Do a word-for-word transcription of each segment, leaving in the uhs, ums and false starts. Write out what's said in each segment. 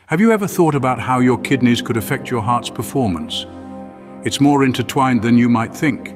Have you ever thought about how your kidneys could affect your heart's performance? It's more intertwined than you might think.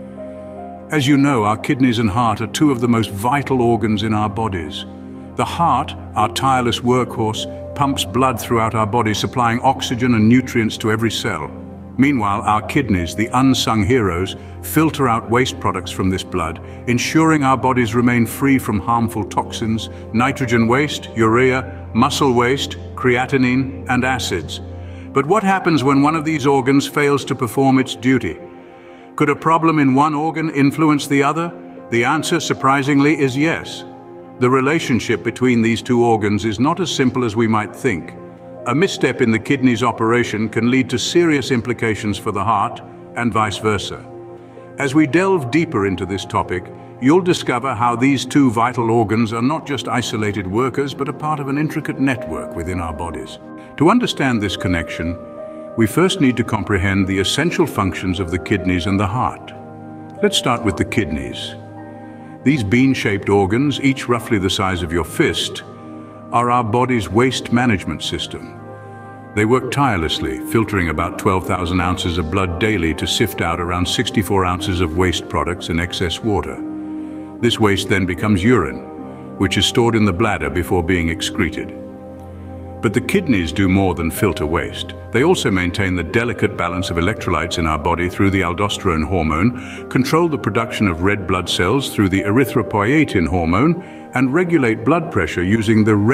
As you know, our kidneys and heart are two of the most vital organs in our bodies. The heart, our tireless workhorse, pumps blood throughout our body, supplying oxygen and nutrients to every cell. Meanwhile, our kidneys, the unsung heroes, filter out waste products from this blood, ensuring our bodies remain free from harmful toxins, nitrogen waste, urea, muscle waste, creatinine, and acids. But what happens when one of these organs fails to perform its duty? Could a problem in one organ influence the other? The answer, surprisingly, is yes. The relationship between these two organs is not as simple as we might think. A misstep in the kidney's operation can lead to serious implications for the heart, and vice versa. As we delve deeper into this topic, you'll discover how these two vital organs are not just isolated workers, but a part of an intricate network within our bodies. To understand this connection, we first need to comprehend the essential functions of the kidneys and the heart. Let's start with the kidneys. These bean-shaped organs, each roughly the size of your fist, are our body's waste management system. They work tirelessly, filtering about twelve thousand ounces of blood daily to sift out around sixty-four ounces of waste products and excess water. This waste then becomes urine, which is stored in the bladder before being excreted. But the kidneys do more than filter waste. They also maintain the delicate balance of electrolytes in our body through the aldosterone hormone, control the production of red blood cells through the erythropoietin hormone, and regulate blood pressure using the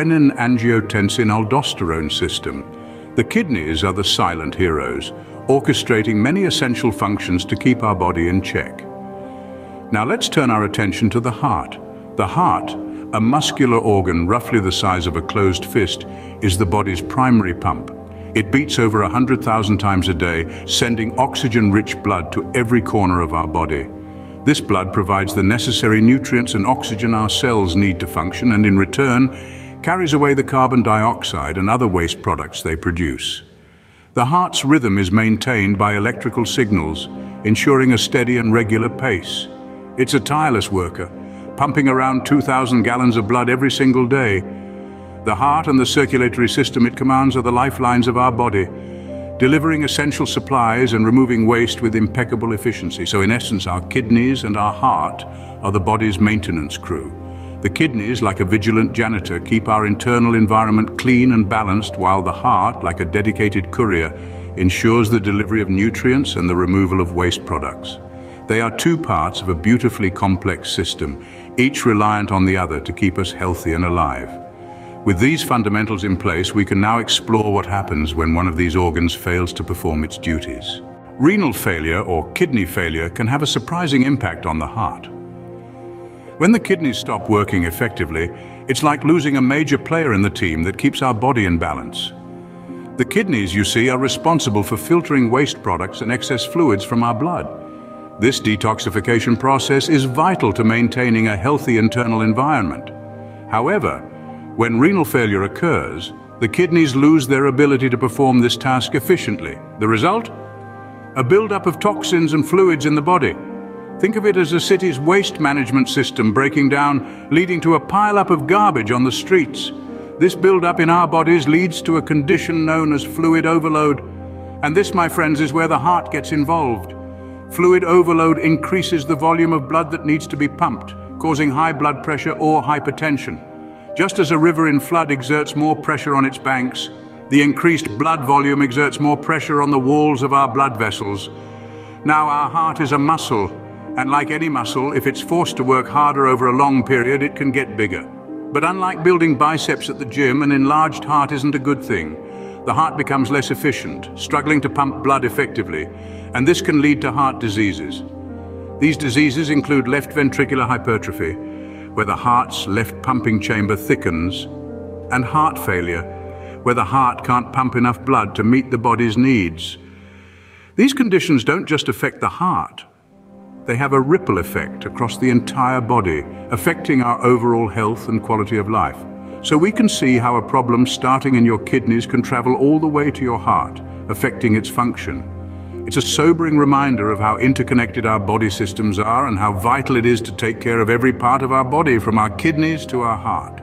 renin-angiotensin-aldosterone system. The kidneys are the silent heroes, orchestrating many essential functions to keep our body in check. Now let's turn our attention to the heart. The heart, a muscular organ roughly the size of a closed fist, is the body's primary pump. It beats over one hundred thousand times a day, sending oxygen-rich blood to every corner of our body. This blood provides the necessary nutrients and oxygen our cells need to function, and in return, carries away the carbon dioxide and other waste products they produce. The heart's rhythm is maintained by electrical signals, ensuring a steady and regular pace. It's a tireless worker, pumping around two thousand gallons of blood every single day. The heart and the circulatory system it commands are the lifelines of our body, delivering essential supplies and removing waste with impeccable efficiency. So in essence, our kidneys and our heart are the body's maintenance crew. The kidneys, like a vigilant janitor, keep our internal environment clean and balanced, while the heart, like a dedicated courier, ensures the delivery of nutrients and the removal of waste products. They are two parts of a beautifully complex system, each reliant on the other to keep us healthy and alive. With these fundamentals in place, we can now explore what happens when one of these organs fails to perform its duties. Renal failure or kidney failure can have a surprising impact on the heart. When the kidneys stop working effectively, it's like losing a major player in the team that keeps our body in balance. The kidneys, you see, are responsible for filtering waste products and excess fluids from our blood. This detoxification process is vital to maintaining a healthy internal environment. However, when renal failure occurs, the kidneys lose their ability to perform this task efficiently. The result? A buildup of toxins and fluids in the body. Think of it as a city's waste management system breaking down, leading to a pile-up of garbage on the streets. This buildup in our bodies leads to a condition known as fluid overload. And this, my friends, is where the heart gets involved. Fluid overload increases the volume of blood that needs to be pumped, causing high blood pressure or hypertension. Just as a river in flood exerts more pressure on its banks, the increased blood volume exerts more pressure on the walls of our blood vessels. Now, our heart is a muscle, and like any muscle, if it's forced to work harder over a long period, it can get bigger. But unlike building biceps at the gym, an enlarged heart isn't a good thing. The heart becomes less efficient, struggling to pump blood effectively, and this can lead to heart diseases. These diseases include left ventricular hypertrophy, where the heart's left pumping chamber thickens, and heart failure, where the heart can't pump enough blood to meet the body's needs. These conditions don't just affect the heart. They have a ripple effect across the entire body, affecting our overall health and quality of life. So we can see how a problem starting in your kidneys can travel all the way to your heart, affecting its function. It's a sobering reminder of how interconnected our body systems are and how vital it is to take care of every part of our body, from our kidneys to our heart.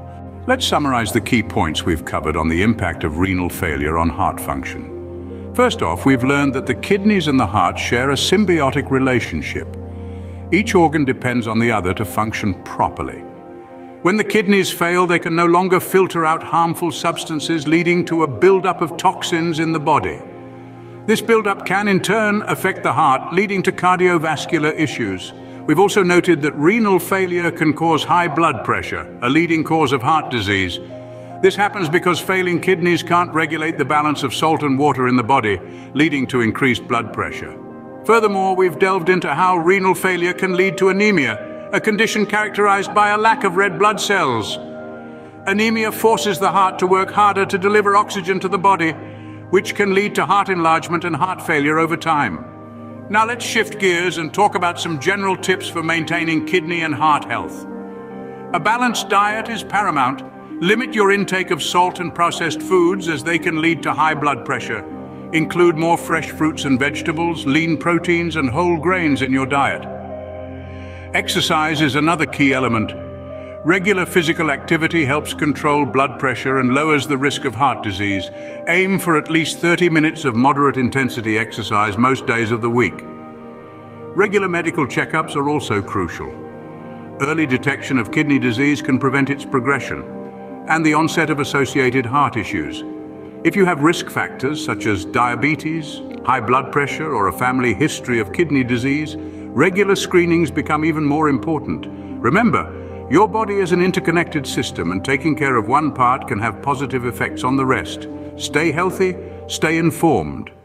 Let's summarize the key points we've covered on the impact of renal failure on heart function. First off, we've learned that the kidneys and the heart share a symbiotic relationship. Each organ depends on the other to function properly. When the kidneys fail, they can no longer filter out harmful substances, leading to a buildup of toxins in the body. This buildup can in turn affect the heart, leading to cardiovascular issues. We've also noted that renal failure can cause high blood pressure, a leading cause of heart disease. This happens because failing kidneys can't regulate the balance of salt and water in the body, leading to increased blood pressure. Furthermore, we've delved into how renal failure can lead to anemia, a condition characterized by a lack of red blood cells. Anemia forces the heart to work harder to deliver oxygen to the body, which can lead to heart enlargement and heart failure over time. Now let's shift gears and talk about some general tips for maintaining kidney and heart health. A balanced diet is paramount. Limit your intake of salt and processed foods, as they can lead to high blood pressure. Include more fresh fruits and vegetables, lean proteins and whole grains in your diet. Exercise is another key element. Regular physical activity helps control blood pressure and lowers the risk of heart disease. Aim for at least thirty minutes of moderate intensity exercise most days of the week. Regular medical checkups are also crucial. Early detection of kidney disease can prevent its progression and the onset of associated heart issues. If you have risk factors such as diabetes, high blood pressure, or a family history of kidney disease, regular screenings become even more important. Remember, your body is an interconnected system, and taking care of one part can have positive effects on the rest. Stay healthy, stay informed.